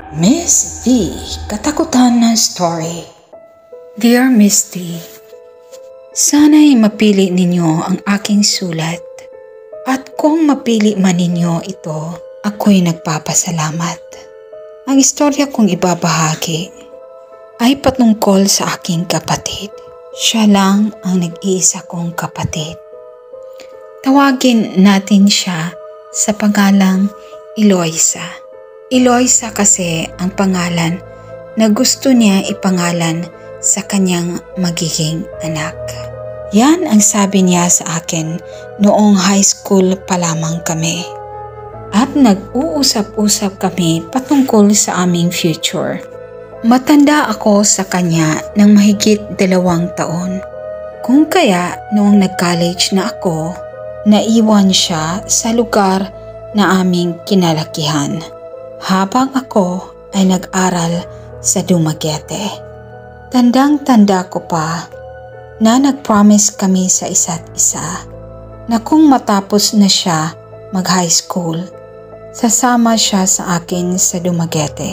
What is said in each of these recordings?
Miss D, Katakutan na Story. Dear Miss D, sana'y mapili ninyo ang aking sulat at kung mapili man ninyo ito, ako'y nagpapasalamat. Ang istorya kong ibabahagi ay patungkol sa aking kapatid. Siya lang ang nag-iisa kong kapatid. Tawagin natin siya sa pangalang Eloisa. Eloisa kasi ang pangalan na gusto niya ipangalan sa kanyang magiging anak. Yan ang sabi niya sa akin noong high school pa lamang kami. At nag-uusap-usap kami patungkol sa aming future. Matanda ako sa kanya ng mahigit 2 taon. Kung kaya noong nag-college na ako, naiwan siya sa lugar na aming kinalakihan. Habang ako ay nag-aral sa Dumaguete. Tandang-tanda ko pa na nag-promise kami sa isa't isa na kung matapos na siya mag-high school, sasama siya sa akin sa Dumaguete.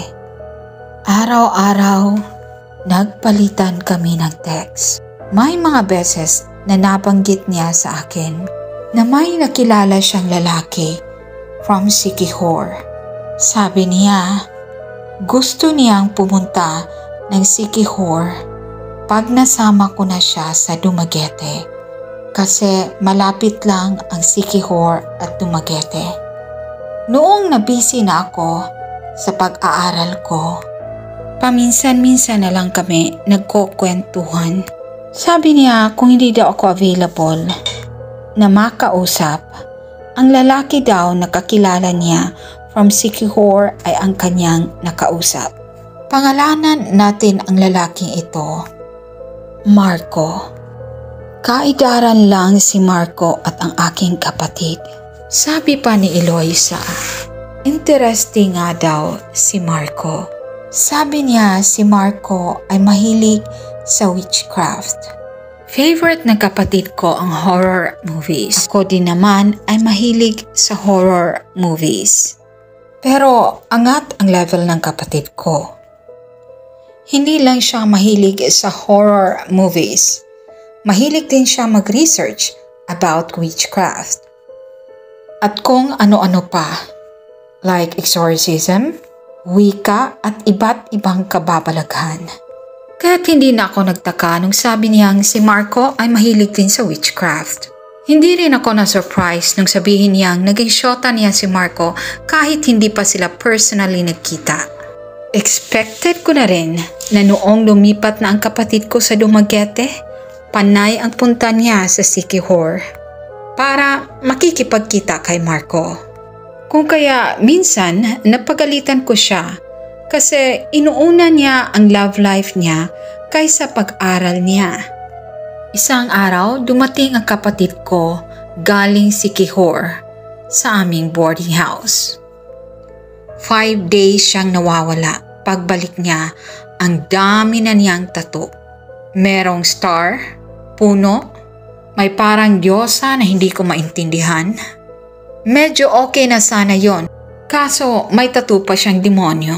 Araw-araw, nagpalitan kami ng text. May mga beses na nabanggit niya sa akin na may nakilala siyang lalaki from Siquijor. Sabi niya, gusto niyang pumunta ng Siquijor pag nasama ko na siya sa Dumaguete kasi malapit lang ang Siquijor at Dumaguete. Noong nabisi na ako sa pag-aaral ko, paminsan-minsan na lang kami nagkukwentuhan. Sabi niya kung hindi daw ako available na makausap, ang lalaki daw na kakilala niya from Siquijor ay ang kanyang nakausap. Pangalanan natin ang lalaking ito, Marco. Kaidaran lang si Marco at ang aking kapatid. Sabi pa ni Eloisa, interesting nga daw si Marco. Sabi niya si Marco ay mahilig sa witchcraft. Favorite ng kapatid ko ang horror movies. Ako din naman ay mahilig sa horror movies. Pero angat ang level ng kapatid ko. Hindi lang siya mahilig sa horror movies. Mahilig din siya mag-research about witchcraft. At kung ano-ano pa, like exorcism, wika at iba't ibang kababalaghan. Kaya't hindi na ako nagtaka nung sabi niyang si Marco ay mahilig din sa witchcraft. Hindi rin ako na-surprise nung sabihin niyang naging syota niya si Marco kahit hindi pa sila personally nagkita. Expected ko na rin na noong lumipat na ang kapatid ko sa Dumaguete, panay ang punta niya sa Siquijor para makikipagkita kay Marco. Kung kaya minsan napagalitan ko siya kasi inuuna niya ang love life niya kaysa pag-aral niya. Isang araw, dumating ang kapatid ko galing Siquijor sa aming boarding house. 5 days siyang nawawala. Pagbalik niya, ang dami na niyang tattoo. Merong star, puno, may parang diyosa na hindi ko maintindihan. Medyo okay na sana yon, kaso may tattoo pa siyang demonyo.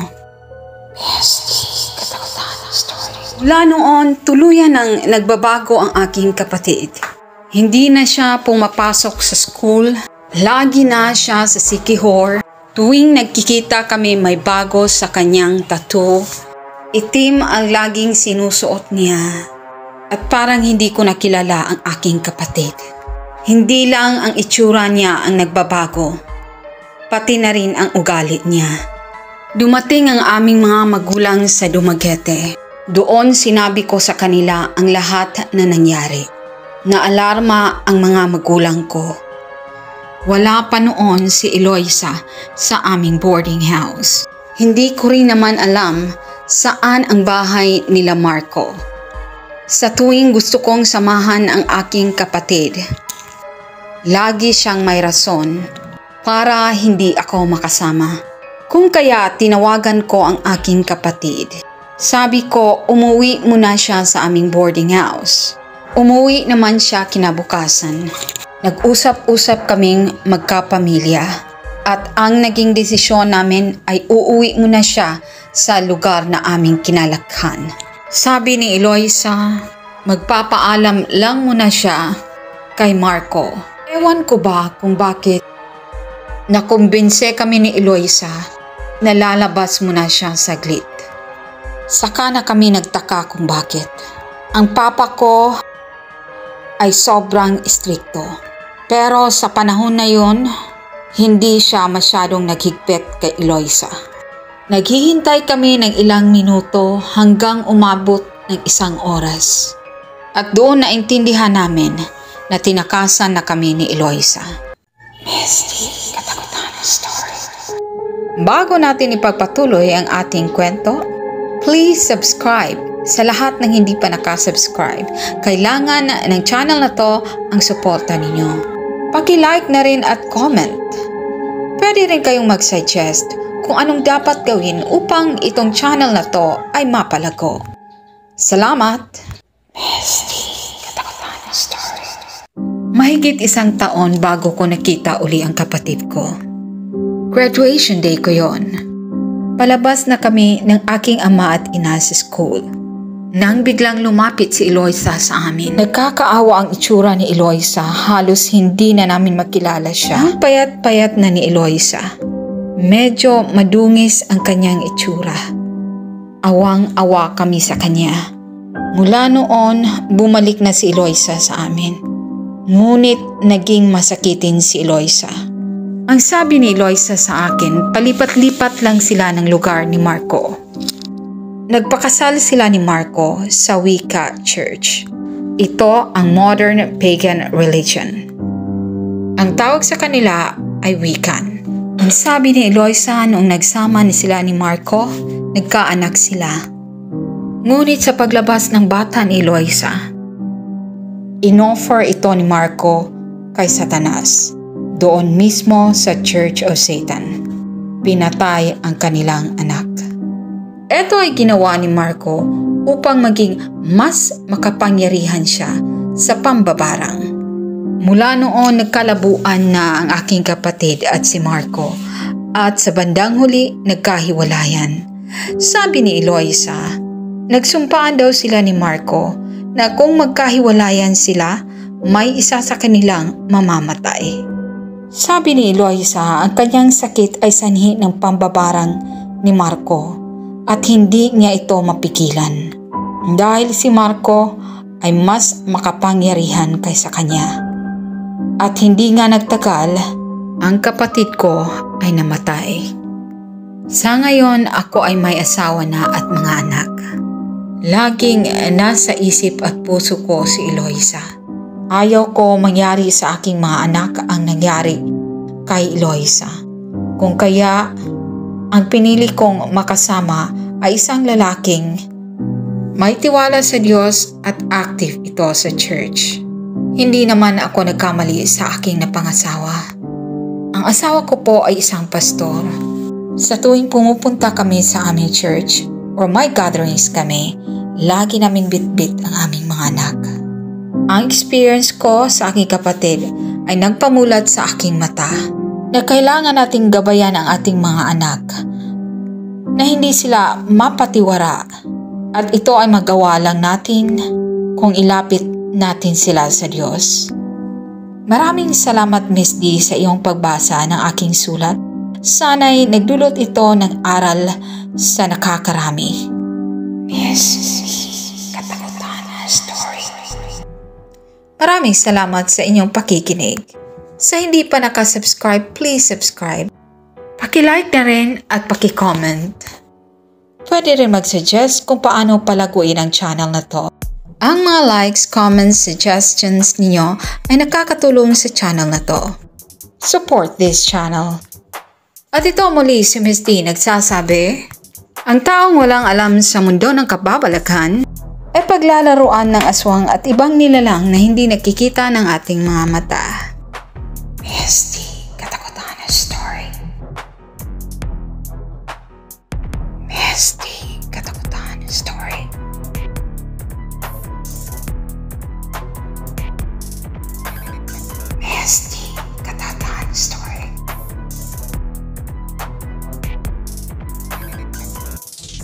Mula noon, tuluyan ang nagbabago ang aking kapatid. Hindi na siya pumapasok sa school. Lagi na siya sa Siquijor. Tuwing nagkikita kami may bago sa kanyang tattoo. Itim ang laging sinusuot niya. At parang hindi ko nakilala ang aking kapatid. Hindi lang ang itsura niya ang nagbabago. Pati na rin ang ugali niya. Dumating ang aming mga magulang sa Dumaguete. Doon sinabi ko sa kanila ang lahat na nangyari. Naalarma ang mga magulang ko. Wala pa noon si Eloisa sa aming boarding house. Hindi ko rin naman alam saan ang bahay nila Marco. Sa tuwing gusto kong samahan ang aking kapatid, lagi siyang may rason para hindi ako makasama. Kung kaya tinawagan ko ang aking kapatid. Sabi ko, umuwi muna siya sa aming boarding house. Umuwi naman siya kinabukasan. Nag-usap-usap kaming magkapamilya. At ang naging desisyon namin ay uuwi muna siya sa lugar na aming kinalakhan. Sabi ni Eloisa, magpapaalam lang muna siya kay Marco. Ewan ko ba kung bakit nakumbinse kami ni Eloisa na lalabas muna siya saglit. Saka na kami nagtaka kung bakit. Ang papa ko ay sobrang istrikto. Pero sa panahon na yun, hindi siya masyadong naghigpit kay Eloisa. Naghihintay kami ng ilang minuto hanggang umabot ng 1 oras. At doon naintindihan namin na tinakasan na kami ni Eloisa. Misty, katakutan story. Bago natin ipagpatuloy ang ating kwento, please subscribe. Sa lahat ng hindi pa nakasubscribe, kailangan ng channel na to ang suporta ninyo. Paki-like na rin at comment. Pwede rin kayong mag-suggest kung anong dapat gawin upang itong channel na to ay mapalago. Salamat! Misty, katakutan story. Mahigit 1 taon bago ko nakita uli ang kapatid ko. Graduation day ko yon. Palabas na kami ng aking ama at ina sa school. Nang biglang lumapit si Eloisa sa amin. Nagkakaawa ang itsura ni Eloisa, halos hindi na namin makilala siya. Ang payat-payat na ni Eloisa. Medyo madungis ang kanyang itsura. Awang-awa kami sa kanya. Mula noon, bumalik na si Eloisa sa amin. Ngunit naging masakitin si Eloisa. Ang sabi ni Eloisa sa akin, palipat-lipat lang sila ng lugar ni Marco. Nagpakasal sila ni Marco sa Wicca Church. Ito ang modern pagan religion. Ang tawag sa kanila ay Wiccan. Ang sabi ni Eloisa noong nagsama ni sila ni Marco, nagkaanak sila. Ngunit sa paglabas ng bata ni Eloisa, inoffer ito ni Marco kay Satanas. Doon mismo sa Church of Satan. Pinatay ang kanilang anak. Ito ay ginawa ni Marco upang maging mas makapangyarihan siya sa pambabarang. Mula noon nagkalabuan na ang aking kapatid at si Marco at sa bandang huli nagkahiwalayan. Sabi ni Eloisa, nagsumpaan daw sila ni Marco na kung magkahiwalayan sila, may isa sa kanilang mamamatay. Sabi ni Eloisa, ang kanyang sakit ay sanhi ng pambabarang ni Marco. At hindi niya ito mapigilan dahil si Marco ay mas makapangyarihan kaysa kanya. At hindi nga nagtagal, ang kapatid ko ay namatay. Sa ngayon ako ay may asawa na at mga anak. Laging nasa isip at puso ko si Eloisa. Ayaw ko mangyari sa aking mga anak ang nangyari kay Eloisa. Kung kaya ang pinili kong makasama ay isang lalaking may tiwala sa Diyos at active ito sa church. Hindi naman ako nagkamali sa aking napangasawa. Ang asawa ko po ay isang pastor. Sa tuwing pumupunta kami sa aming church or may gatherings kami, lagi naming bitbit ang aming mga anak. Ang experience ko sa aking kapatid ay nagpamulat sa aking mata na kailangan nating gabayan ang ating mga anak na hindi sila mapatiwara at ito ay magawa lang natin kung ilapit natin sila sa Diyos. Maraming salamat Miss D sa iyong pagbasa ng aking sulat. Sana'y nagdulot ito ng aral sa nakakarami. Miss Katakutan Story. Maraming salamat sa inyong pakikinig. Sa hindi pa nakasubscribe, please subscribe. Paki-like na rin at paki-comment. Pwede rin mag-suggest kung paano palaguin ang channel na to. Ang mga likes, comments, suggestions ninyo ay nakakatulong sa channel na to. Support this channel. At ito muli si Miss D nagsasabi, ang taong walang alam sa mundo ng kababalaghan ay paglalaruan ng aswang at ibang nilalang na hindi nakikita ng ating mga mata. Miss D, Katakutan Story. Miss D, Katakutan Story. Miss D, Katakutan Story.